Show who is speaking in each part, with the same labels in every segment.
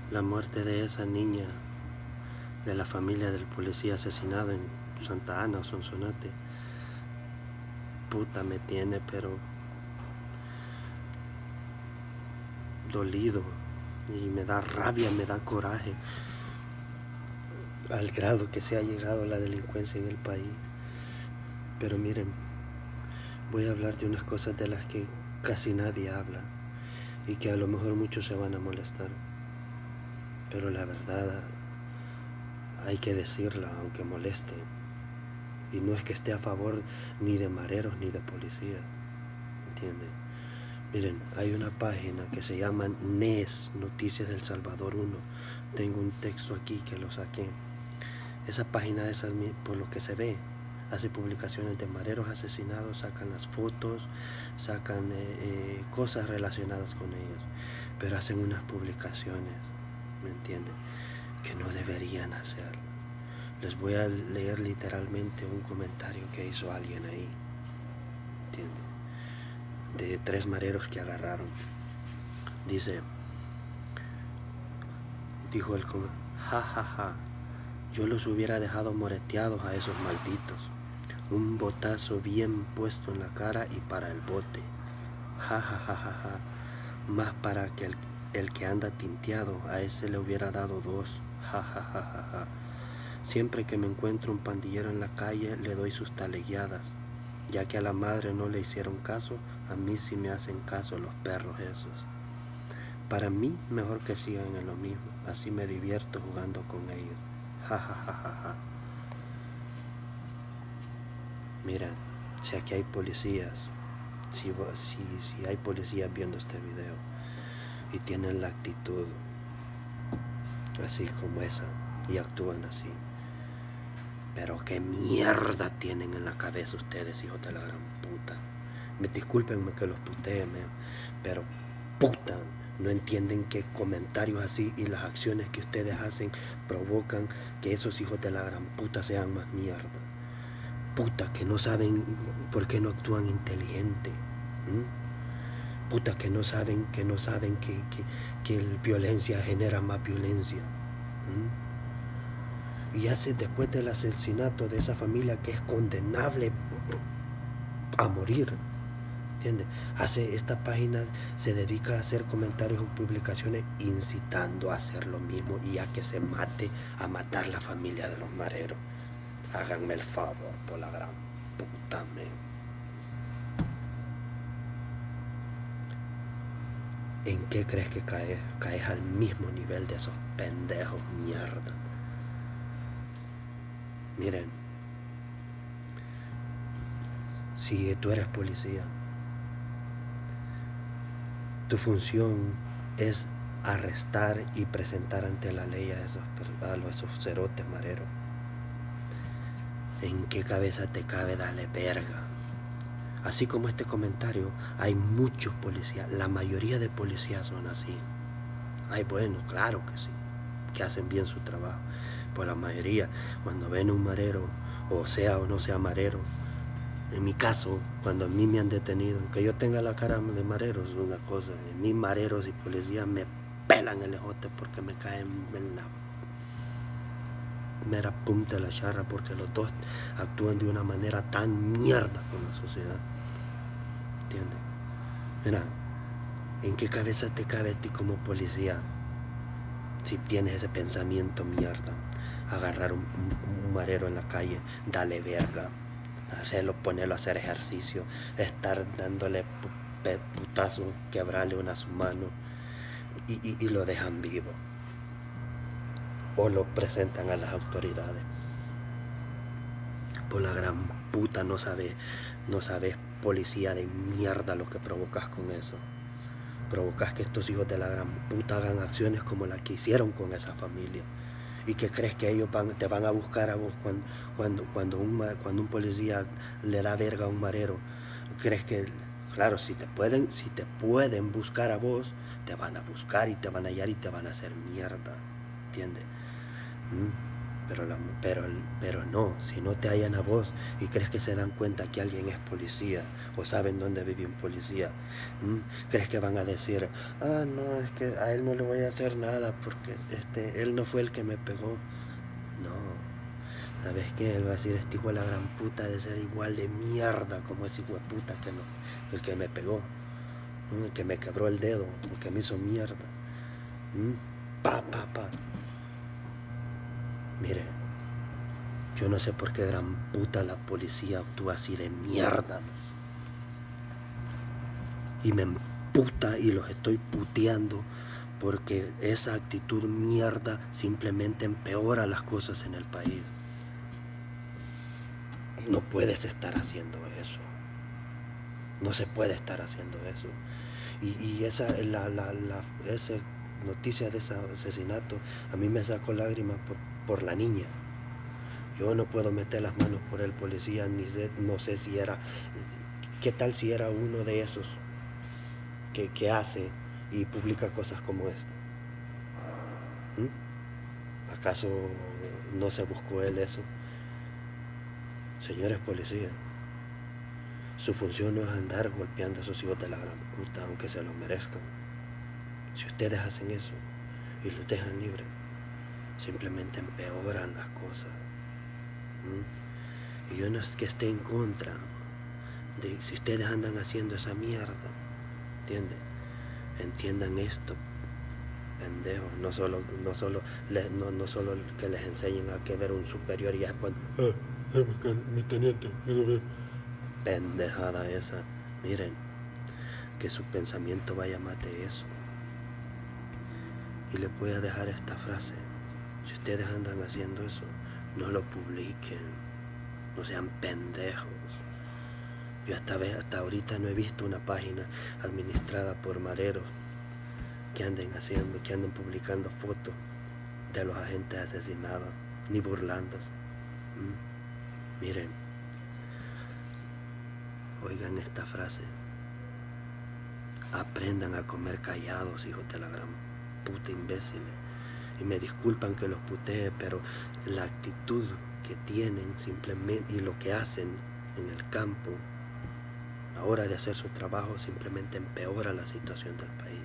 Speaker 1: La muerte de esa niña de la familia del policía asesinado en Santa Ana o Sonsonate, puta, me tiene pero dolido, y me da rabia, me da coraje al grado que se ha llegado la delincuencia en el país. Pero miren, voy a hablar de unas cosas de las que casi nadie habla y que a lo mejor muchos se van a molestar, pero la verdad hay que decirla aunque moleste. Y no es que esté a favor ni de mareros ni de policías, ¿entienden? Miren, hay una página que se llama NES, Noticias del Salvador 1. Tengo un texto aquí que lo saqué. Esa página, por lo que se ve, hace publicaciones de mareros asesinados, sacan las fotos, sacan cosas relacionadas con ellos, pero hacen unas publicaciones, ¿me entienden?, que no deberían hacerlo. Les voy a leer literalmente un comentario que hizo alguien ahí, ¿entienden?, de 3 mareros que agarraron. Dijo el ja, yo los hubiera dejado moreteados a esos malditos. Un botazo bien puesto en la cara y para el bote. Ja. Más para que el que anda tinteado, a ese le hubiera dado 2. Ja. Siempre que me encuentro un pandillero en la calle, le doy sus talegueadas. Ya que a la madre no le hicieron caso, a mí sí me hacen caso los perros esos. Para mí, mejor que sigan en lo mismo. Así me divierto jugando con ellos. Ja. Mira, si aquí hay policías, si hay policías viendo este video y tienen la actitud así como esa y actúan así, pero qué mierda tienen en la cabeza ustedes, hijos de la gran puta. Discúlpenme que los putee, pero puta, no entienden que comentarios así y las acciones que ustedes hacen provocan que esos hijos de la gran puta sean más mierda. Puta, que no saben por qué no actúan inteligente. Puta, que no saben que la violencia genera más violencia. Y hace, después del asesinato de esa familia que es condenable a morir, ¿entiendes? Esta página se dedica a hacer comentarios o publicaciones incitando a hacer lo mismo y a que se mate, a matar la familia de los mareros. Háganme el favor, por la gran puta, ¿En qué crees que caes? Caes al mismo nivel de esos pendejos mierda. Miren, si tú eres policía, tu función es arrestar y presentar ante la ley a esos cerotes mareros. ¿En qué cabeza te cabe darle verga? Así como este comentario, hay muchos policías, la mayoría de policías son así. Ay, bueno, claro que sí, que hacen bien su trabajo. Pues la mayoría, cuando ven un marero, o sea o no sea marero, en mi caso, cuando a mí me han detenido, que yo tenga la cara de marero es una cosa, en mí mareros y policías me pelan el ejote porque me caen en la mera punta de la charra, porque los dos actúan de una manera tan mierda con la sociedad, ¿entiendes? Mira, ¿en qué cabeza te cabe a ti como policía si tienes ese pensamiento mierda? Agarrar un marero en la calle, dale verga, hacerlo, ponerlo a hacer ejercicio, estar dándole putazos, quebrarle una a su mano y lo dejan vivo o lo presentan a las autoridades. Por la gran puta, no sabes, policía de mierda, lo que provocas con eso. Provocas que estos hijos de la gran puta hagan acciones como las que hicieron con esa familia. ¿Y que crees que ellos te van a buscar a vos cuando un policía le da verga a un marero? ¿Crees que, claro, si te pueden buscar a vos, te van a buscar y te van a hallar y te van a hacer mierda, ¿entiendes? Pero no, si no te hallan a vos y crees que se dan cuenta que alguien es policía o saben dónde vive un policía, crees que van a decir, ah, no, es que a él no le voy a hacer nada porque él no fue el que me pegó. No, ¿sabes qué? Él va a decir, este hijo de la gran puta de ser igual de mierda como ese hijo de puta el que me pegó, el que me quebró el dedo, el que me hizo mierda. Pa. Mire, yo no sé por qué gran puta la policía actúa así de mierda. Y me emputa y los estoy puteando porque esa actitud mierda simplemente empeora las cosas en el país. No puedes estar haciendo eso. No se puede estar haciendo eso. Y esa noticia de ese asesinato a mí me sacó lágrimas por la niña. Yo no puedo meter las manos por el policía, no sé si era, qué tal si era uno de esos que hace y publica cosas como esta. ¿Acaso no se buscó él eso? Señores policías, su función no es andar golpeando a esos hijos de la gran puta, aunque se lo merezcan. Si ustedes hacen eso y los dejan libres, simplemente empeoran las cosas. Y yo no es que esté en contra de si ustedes andan haciendo esa mierda, ¿entienden? Entiendan esto, pendejos, no solo que les enseñen a que ver un superior y después, mi teniente, pendejada esa. Miren, que su pensamiento vaya más de eso. Y les voy a dejar esta frase: si ustedes andan haciendo eso, no lo publiquen, no sean pendejos. Yo hasta ahorita no he visto una página administrada por mareros que anden publicando fotos de los agentes asesinados, ni burlándose. Miren, oigan esta frase: aprendan a comer callados, hijos de la gran puta imbéciles. Y me disculpan que los putee, pero la actitud que tienen simplemente y lo que hacen en el campo a la hora de hacer su trabajo simplemente empeora la situación del país.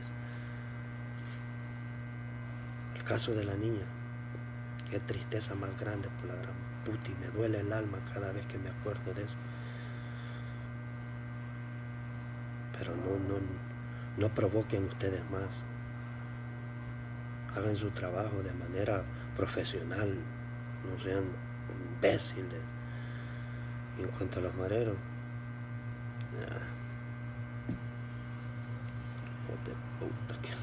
Speaker 1: El caso de la niña, qué tristeza más grande por la gran puta, y me duele el alma cada vez que me acuerdo de eso. Pero no provoquen ustedes más. Hagan su trabajo de manera profesional, no sean imbéciles. Y en cuanto a los mareros, de puta que...